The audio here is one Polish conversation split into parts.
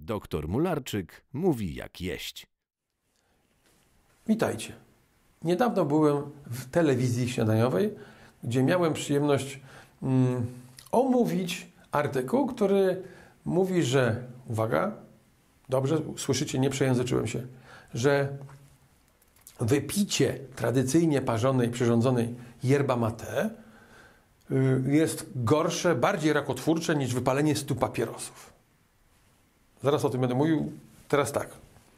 Doktor Mularczyk mówi jak jeść. Witajcie. Niedawno byłem w telewizji śniadaniowej, gdzie miałem przyjemność omówić artykuł, który mówi, że, uwaga, dobrze słyszycie, nie przejęzyczyłem się, że wypicie tradycyjnie parzonej, przyrządzonej yerba mate jest gorsze, bardziej rakotwórcze niż wypalenie 100 papierosów. Zaraz o tym będę mówił. Teraz tak.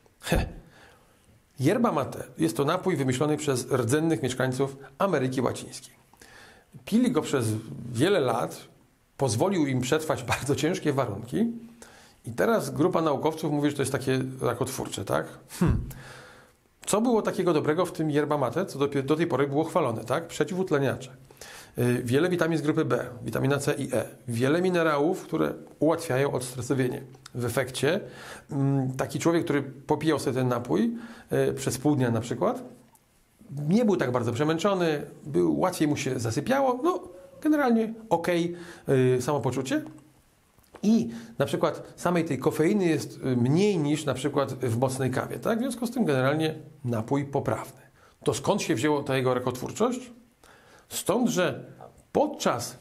Yerba mate jest to napój wymyślony przez rdzennych mieszkańców Ameryki Łacińskiej. Pili go przez wiele lat, pozwolił im przetrwać bardzo ciężkie warunki i teraz grupa naukowców mówi, że to jest takie rakotwórcze, tak? Co było takiego dobrego w tym yerba mate, co do tej pory było chwalone, tak? Przeciwutleniacze. Wiele witamin z grupy B, witamina C i E, wiele minerałów, które ułatwiają odstresowienie. W efekcie taki człowiek, który popijał sobie ten napój przez pół dnia na przykład, nie był tak bardzo przemęczony, łatwiej mu się zasypiało, no generalnie okej, samopoczucie. I na przykład samej tej kofeiny jest mniej niż na przykład w mocnej kawie, tak? W związku z tym generalnie napój poprawny. To skąd się wzięła ta jego rakotwórczość? Stąd, że podczas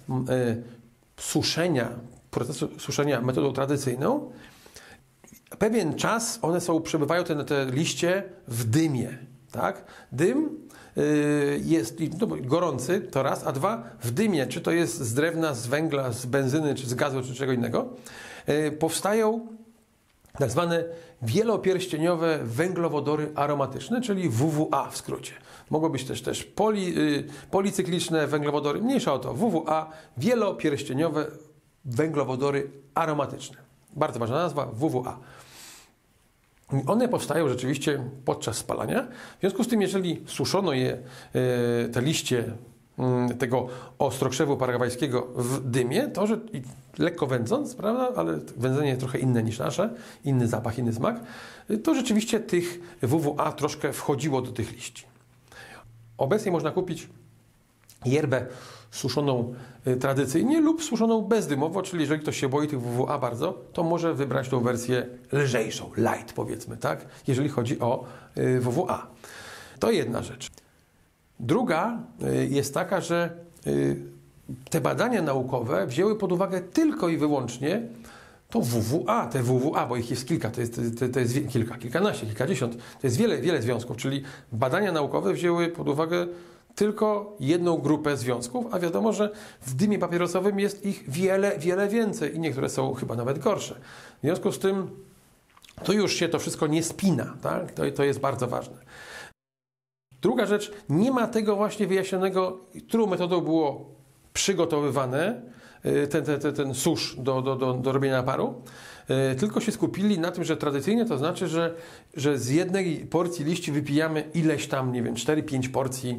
procesu suszenia metodą tradycyjną, pewien czas przebywają te liście w dymie. Tak? Dym jest gorący, to raz, a dwa, w dymie, czy to jest z drewna, z węgla, z benzyny, czy z gazu, czy czego innego, powstają tak zwane wielopierścieniowe węglowodory aromatyczne, czyli WWA w skrócie. Mogą być też policykliczne węglowodory, mniejsza o to, WWA, wielopierścieniowe węglowodory aromatyczne. Bardzo ważna nazwa, WWA. One powstają rzeczywiście podczas spalania. W związku z tym, jeżeli suszono te liście tego ostrokrzewu paragwajskiego w dymie, to że lekko wędząc, prawda, ale wędzenie trochę inne niż nasze, inny zapach, inny smak, to rzeczywiście tych WWA troszkę wchodziło do tych liści. Obecnie można kupić yerbę suszoną tradycyjnie lub suszoną bezdymowo, czyli jeżeli ktoś się boi tych WWA bardzo, to może wybrać tą wersję lżejszą, light powiedzmy, tak? Jeżeli chodzi o WWA. To jedna rzecz. Druga jest taka, że te badania naukowe wzięły pod uwagę tylko i wyłącznie to WWA, te WWA, bo ich jest kilka, to jest kilkanaście, kilkadziesiąt, to jest wiele związków, czyli badania naukowe wzięły pod uwagę tylko jedną grupę związków, a wiadomo, że w dymie papierosowym jest ich wiele więcej i niektóre są chyba nawet gorsze. W związku z tym to już się to wszystko nie spina, tak? To jest bardzo ważne. Druga rzecz, nie ma tego właśnie wyjaśnionego, którą metodą było przygotowywane ten susz do robienia naparu, tylko się skupili na tym, że tradycyjnie to znaczy, że z jednej porcji liści wypijamy ileś tam, nie wiem, 4-5 porcji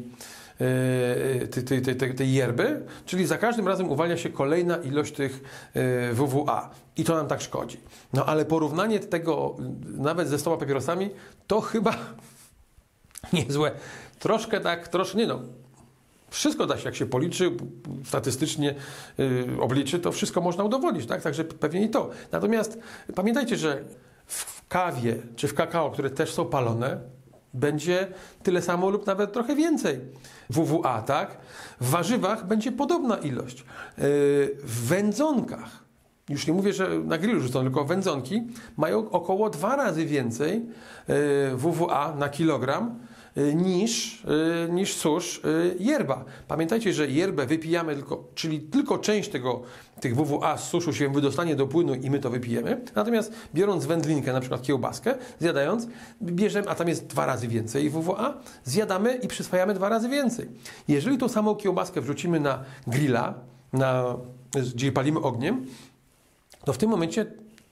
tej yerby, czyli za każdym razem uwalnia się kolejna ilość tych WWA i to nam tak szkodzi. No ale porównanie tego nawet ze 100 papierosami to chyba niezłe. Wszystko da się, jak się policzy, statystycznie obliczy, to wszystko można udowodnić, tak? Także pewnie i to. Natomiast pamiętajcie, że w kawie czy w kakao, które też są palone, będzie tyle samo lub nawet trochę więcej WWA, tak? W warzywach będzie podobna ilość. W wędzonkach, już nie mówię, że na grillu rzucą, tylko wędzonki, mają około 2 razy więcej WWA na kilogram niż susz yerba. Pamiętajcie, że yerbę wypijamy czyli tylko część tych WWA z suszu się wydostanie do płynu i my to wypijemy. Natomiast biorąc wędlinkę, na przykład kiełbaskę, zjadając, bierzemy, a tam jest 2 razy więcej WWA, zjadamy i przyswajamy 2 razy więcej. Jeżeli tą samą kiełbaskę wrzucimy na grilla, gdzie palimy ogniem, to w tym momencie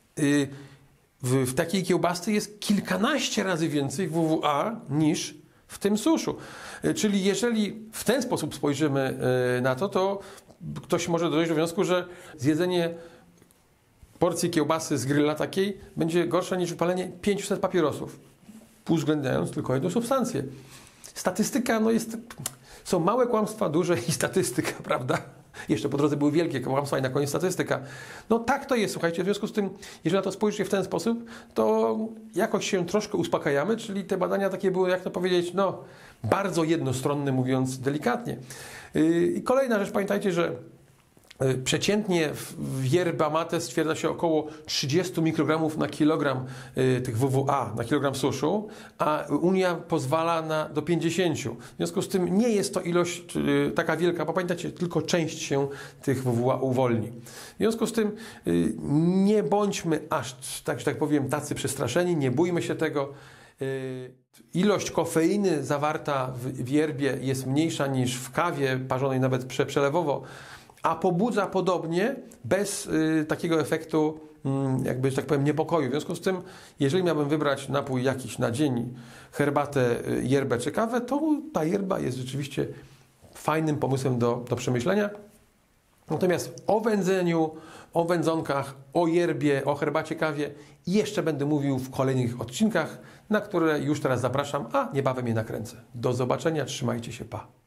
w takiej kiełbasce jest kilkanaście razy więcej WWA niż w tym suszu. Czyli jeżeli w ten sposób spojrzymy na to ktoś może dojść do wniosku, że zjedzenie porcji kiełbasy z grilla takiej będzie gorsze niż wypalenie 500 papierosów, uwzględniając tylko jedną substancję. Statystyka, są małe kłamstwa, duże i statystyka, prawda? Jeszcze po drodze były wielkie kłamstwa i na koniec statystyka. No tak to jest, słuchajcie, w związku z tym, jeżeli na to spojrzycie w ten sposób, to jakoś się troszkę uspokajamy, czyli te badania takie były, jak to powiedzieć, no bardzo jednostronne, mówiąc delikatnie. I kolejna rzecz, pamiętajcie, że przeciętnie w yerba mate stwierdza się około 30 mikrogramów na kilogram tych WWA, na kilogram suszu, a Unia pozwala do 50. W związku z tym nie jest to ilość taka wielka, bo pamiętajcie, tylko część się tych WWA uwolni. W związku z tym nie bądźmy aż, że tak powiem, tacy przestraszeni, nie bójmy się tego. Ilość kofeiny zawarta w yerbie jest mniejsza niż w kawie parzonej nawet przelewowo, a pobudza podobnie bez takiego efektu, jakby, że tak powiem, niepokoju. W związku z tym, jeżeli miałbym wybrać napój jakiś na dzień, herbatę, yerbę czy kawę, to ta yerba jest rzeczywiście fajnym pomysłem do przemyślenia. Natomiast o wędzeniu, o wędzonkach, o yerbie, o herbacie, kawie jeszcze będę mówił w kolejnych odcinkach, na które już teraz zapraszam, a niebawem je nakręcę. Do zobaczenia, trzymajcie się, pa!